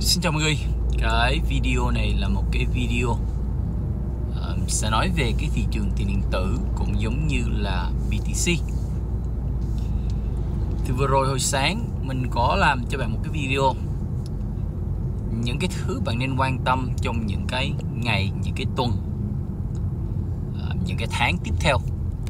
Xin chào mọi người. Cái video này là một cái video sẽ nói về cái thị trường tiền điện tử cũng giống như là BTC. Thì vừa rồi hồi sáng mình có làm cho bạn một cái video những cái thứ bạn nên quan tâm trong những cái ngày, những cái tuần, những cái tháng tiếp theo.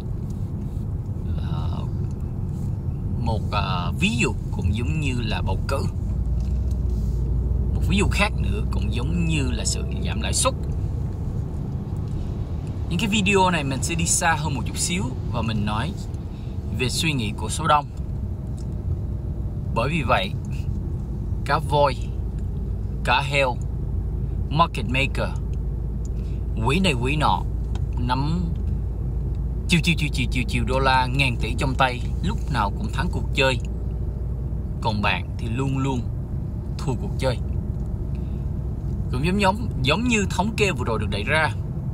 Một ví dụ cũng giống như là bầu cử. Một ví dụ khác nữa cũng giống như là sự giảm lãi suất. Những cái video này mình sẽ đi xa hơn một chút xíu và mình nói về suy nghĩ của số đông. Bởi vì vậy, cá voi, cá heo, market maker, quỹ này quỹ nọ nắm chiều đô la ngàn tỷ trong tay, lúc nào cũng thắng cuộc chơi. Còn bạn thì luôn luôn thua cuộc chơi. Cũng giống như thống kê vừa rồi được đẩy ra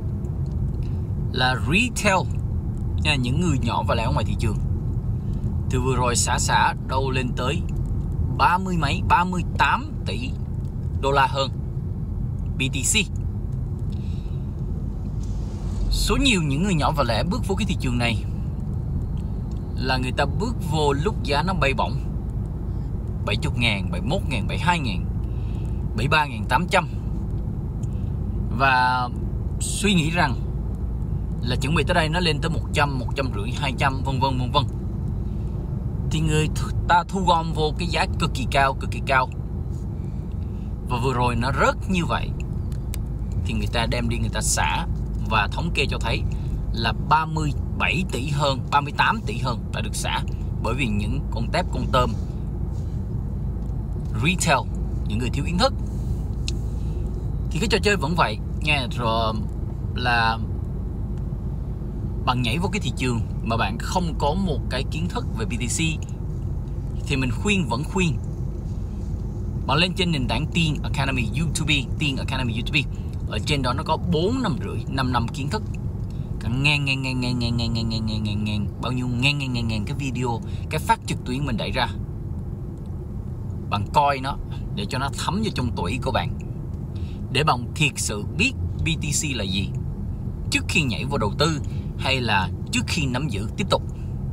là retail nha, những người nhỏ và lẻ ở ngoài thị trường từ vừa rồi xả đâu lên tới 38 tỷ đô la hơn BTC. Số nhiều những người nhỏ và lẻ bước vô cái thị trường này là người ta bước vô lúc giá nó bay bổng 70.000, 71.000, 72.000, 73.800 và suy nghĩ rằng là chuẩn bị tới đây nó lên tới 100, 150, 200 vân vân. Thì người ta thu gom vô cái giá cực kỳ cao. Và vừa rồi nó rớt như vậy thì người ta đem đi người ta xả, và thống kê cho thấy là 37 tỷ hơn, 38 tỷ hơn đã được xả bởi vì những con tép, con tôm retail, những người thiếu kiến thức. Thì cái trò chơi vẫn vậy nha, rồi là bạn nhảy vô cái thị trường mà bạn không có một cái kiến thức về BTC thì mình vẫn khuyên bạn lên trên nền tảng Tiền Academy YouTube. Tiền Academy YouTube ở trên đó nó có 4 năm rưỡi, 5 năm kiến thức, cả ngàn bao nhiêu ngàn cái video, cái phát trực tuyến mình đẩy ra. Bạn coi nó để cho nó thấm vào trong tủy của bạn, để bạn thiệt sự biết BTC là gì trước khi nhảy vào đầu tư hay là trước khi nắm giữ tiếp tục.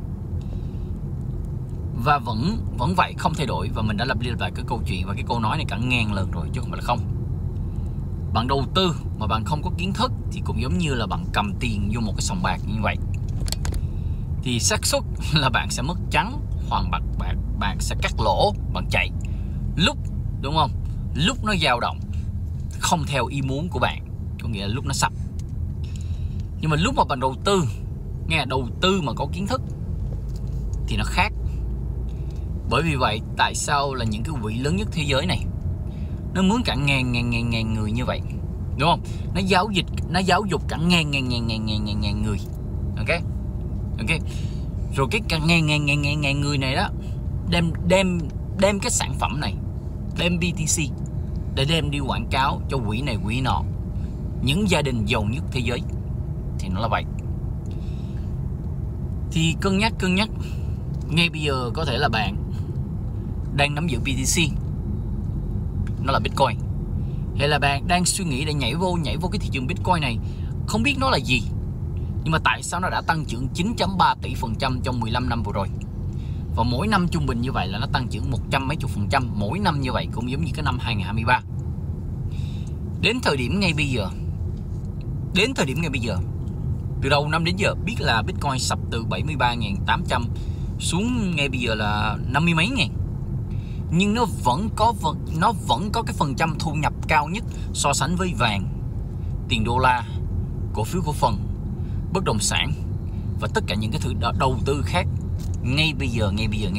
Và vẫn vậy, không thay đổi. Và mình đã lặp đi lặp lại cái câu chuyện và cái câu nói này cả ngàn lần rồi chứ không phải là không. Bạn đầu tư mà bạn không có kiến thức thì cũng giống như là bạn cầm tiền vô một cái sòng bạc như vậy, thì xác suất là bạn sẽ mất trắng hoặc bạn sẽ cắt lỗ, bạn chạy lúc, đúng không, lúc nó dao động không theo ý muốn của bạn, có nghĩa là lúc nó sập. Nhưng mà lúc mà bạn đầu tư, nghe, đầu tư mà có kiến thức thì nó khác. Bởi vì vậy tại sao là những cái quỹ lớn nhất thế giới này nó mướn cả ngàn người như vậy, đúng không? Nó giáo dục cả ngàn người. Ok. Rồi cái cả ngàn người này đó đem cái sản phẩm này, đem BTC để đem đi quảng cáo cho quỹ này quỹ nọ, những gia đình giàu nhất thế giới. Thì nó là vậy. Thì cân nhắc ngay bây giờ có thể là bạn đang nắm giữ BTC, nó là Bitcoin, hay là bạn đang suy nghĩ để nhảy vô cái thị trường Bitcoin này, không biết nó là gì, nhưng mà tại sao nó đã tăng trưởng 9.3 tỷ % trong 15 năm vừa rồi, và mỗi năm trung bình như vậy là nó tăng trưởng 100 mấy chục % mỗi năm như vậy, cũng giống như cái năm 2023. Đến thời điểm ngay bây giờ, từ đầu năm đến giờ biết là Bitcoin sập từ 73.800 xuống ngay bây giờ là 50 mấy ngàn, nhưng nó vẫn có cái phần trăm thu nhập cao nhất so sánh với vàng, tiền đô la, cổ phiếu cổ phần, bất động sản và tất cả những cái thứ đầu tư khác ngay bây giờ.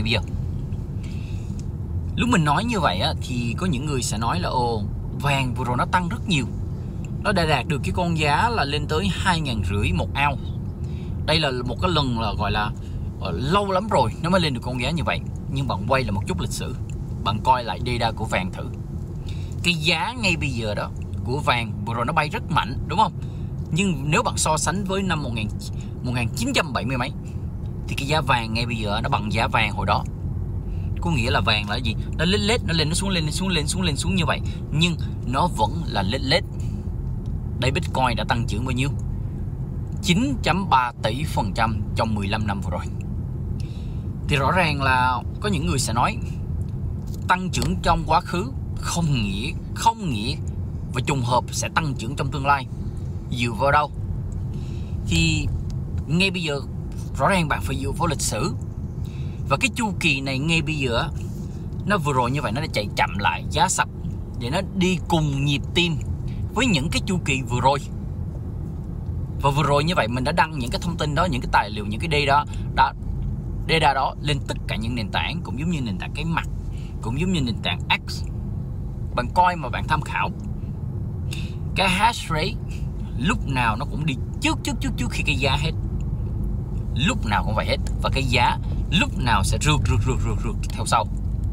Lúc mình nói như vậy á, thì có những người sẽ nói là vàng vừa rồi nó tăng rất nhiều, nó đã đạt được cái con giá là lên tới 2.500 một ounce. Đây là một cái lần là gọi là lâu lắm rồi nó mới lên được con giá như vậy. Nhưng bạn quay lại một chút lịch sử, bạn coi lại data của vàng thử. Cái giá ngay bây giờ đó của vàng vừa rồi nó bay rất mạnh, đúng không? Nhưng nếu bạn so sánh với năm 1970 mấy thì cái giá vàng ngay bây giờ nó bằng giá vàng hồi đó. có nghĩa là vàng là gì? Nó lết lết, nó lên nó xuống, lên xuống, lên xuống, lên xuống như vậy, nhưng nó vẫn là lết lết. Đây Bitcoin đã tăng trưởng bao nhiêu? 9.3 tỷ % trong 15 năm vừa rồi. Thì rõ ràng là có những người sẽ nói tăng trưởng trong quá khứ không nghĩa và trùng hợp sẽ tăng trưởng trong tương lai. Dựa vào đâu? Thì ngay bây giờ rõ ràng bạn phải dựa vào lịch sử. Và cái chu kỳ này ngay bây giờ nó vừa rồi như vậy, nó đã chạy chậm lại, giá sập để nó đi cùng nhịp tim với những cái chu kỳ vừa rồi. Và vừa rồi như vậy mình đã đăng những cái thông tin đó, những cái tài liệu, những cái data đó lên tất cả những nền tảng, cũng giống như nền tảng cái mặt, cũng giống như nền tảng X. Bạn coi mà bạn tham khảo, cái hash rate lúc nào nó cũng đi trước khi cái giá hết, lúc nào cũng vậy hết, và cái giá lúc nào sẽ rượt theo sau.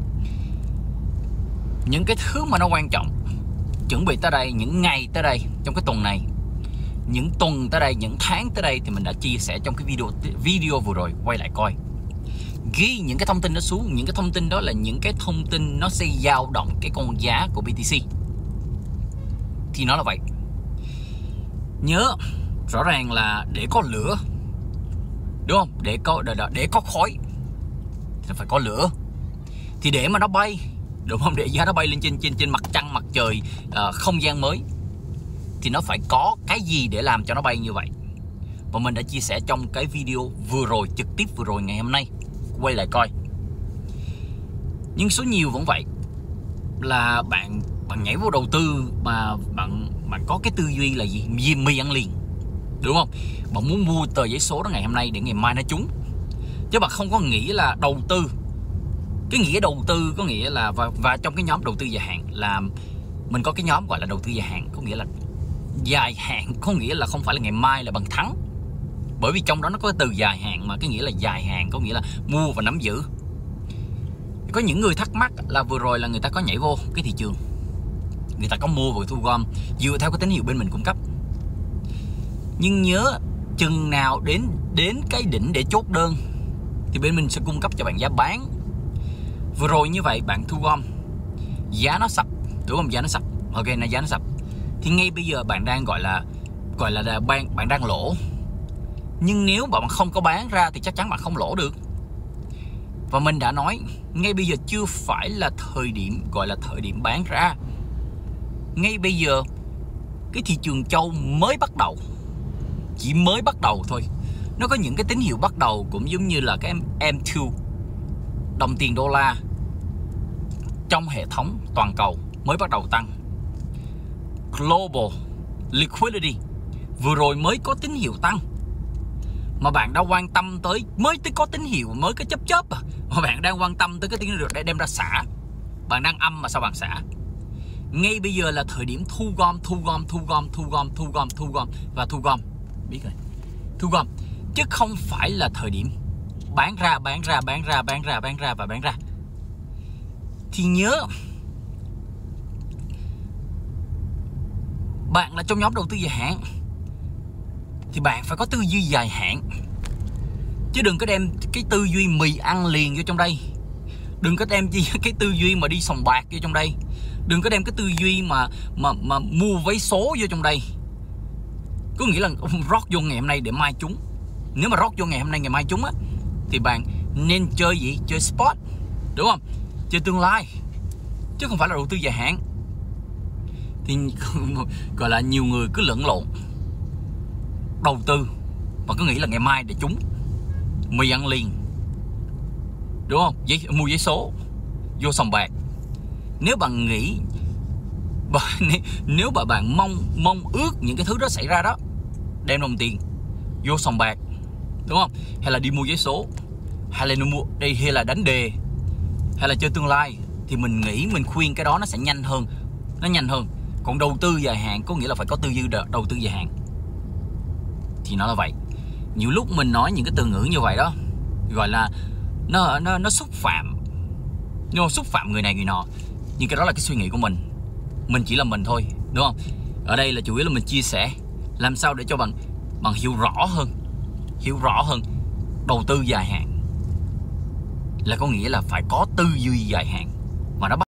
Những cái thứ mà nó quan trọng chuẩn bị tới đây, những ngày tới đây trong cái tuần này, những tuần tới đây, những tháng tới đây, thì mình đã chia sẻ trong cái video vừa rồi. Quay lại coi, ghi những cái thông tin đó xuống. Những cái thông tin đó là những cái thông tin nó sẽ dao động cái con giá của BTC. Thì nó là vậy. Nhớ rõ ràng là để có lửa, đúng không? Để có khói thì phải có lửa. Thì để mà nó bay, đúng không? Để giá nó bay lên trên mặt trăng, mặt trời, không gian mới, thì nó phải có cái gì để làm cho nó bay như vậy. Và mình đã chia sẻ trong cái video vừa rồi, trực tiếp vừa rồi ngày hôm nay. Quay lại coi. Nhưng số nhiều vẫn vậy, là bạn nhảy vô đầu tư mà bạn có cái tư duy là gì? Mì ăn liền, đúng không? Bạn muốn mua tờ giấy số đó ngày hôm nay để ngày mai nó trúng, chứ bạn không có nghĩ là đầu tư. Cái nghĩa đầu tư có nghĩa là và trong cái nhóm đầu tư dài hạn là mình có cái nhóm gọi là đầu tư dài hạn, có nghĩa là dài hạn, có nghĩa là không phải là ngày mai là bằng thắng, bởi vì trong đó nó có cái từ dài hạn, mà cái nghĩa là dài hạn có nghĩa là mua và nắm giữ. Có những người thắc mắc là vừa rồi là người ta có nhảy vô cái thị trường, người ta có mua và thu gom dựa theo cái tín hiệu bên mình cung cấp. Nhưng nhớ chừng nào đến cái đỉnh để chốt đơn thì bên mình sẽ cung cấp cho bạn giá bán. Vừa rồi như vậy bạn thu gom, giá nó sập, đúng không? Giá nó sập, ok, là giá nó sập, thì ngay bây giờ bạn đang gọi là bạn đang lỗ. Nhưng nếu bạn không có bán ra thì chắc chắn bạn không lỗ được. Và mình đã nói ngay bây giờ chưa phải là thời điểm gọi là thời điểm bán ra. Ngay bây giờ cái thị trường châu mới bắt đầu, chỉ mới bắt đầu thôi. Nó có những cái tín hiệu bắt đầu, cũng giống như là cái M2, đồng tiền đô la trong hệ thống toàn cầu mới bắt đầu tăng. Global liquidity vừa rồi mới có tín hiệu tăng, mà bạn đã quan tâm tới mới có tín hiệu, mới có chớp mà bạn đang quan tâm tới cái tín hiệu để đem ra xả. Bạn đang âm mà sao bạn xả? Ngay bây giờ là thời điểm thu gom và thu gom, biết rồi, thu gom, chứ không phải là thời điểm bán ra. Thì nhớ, bạn là trong nhóm đầu tư dài hạn thì bạn phải có tư duy dài hạn, chứ đừng có đem cái tư duy mì ăn liền vô trong đây. Đừng có đem cái tư duy mà đi sòng bạc vô trong đây. Đừng có đem cái tư duy mà mua vé số vô trong đây. Có nghĩa là rót vô ngày hôm nay để mai trúng. Nếu mà rót vô ngày hôm nay ngày mai trúng á, thì bạn nên chơi gì? Chơi spot, đúng không? Chơi tương lai, chứ không phải là đầu tư dài hạn. Thì gọi là nhiều người cứ lẫn lộn đầu tư mà cứ nghĩ là ngày mai để trúng, mì ăn liền, đúng không? Mua giấy số, vô sòng bạc. Nếu bạn nghĩ, nếu mà bạn mong ước những cái thứ đó xảy ra đó, đem đồng tiền vô sòng bạc, đúng không? Hay là đi mua giấy số, hay là đánh đề, hay là chơi tương lai, thì mình nghĩ, mình khuyên cái đó nó sẽ nhanh hơn. Nó nhanh hơn. Còn đầu tư dài hạn có nghĩa là phải có tư duy đầu tư dài hạn. Thì nó là vậy. Nhiều lúc mình nói những cái từ ngữ như vậy đó, gọi là nó xúc phạm, xúc phạm người này người nọ. Nhưng cái đó là cái suy nghĩ của mình. Mình chỉ là mình thôi, đúng không? Ở đây là chủ yếu là mình chia sẻ làm sao để cho bạn hiểu rõ hơn đầu tư dài hạn. là có nghĩa là phải có tư duy dài hạn, và nó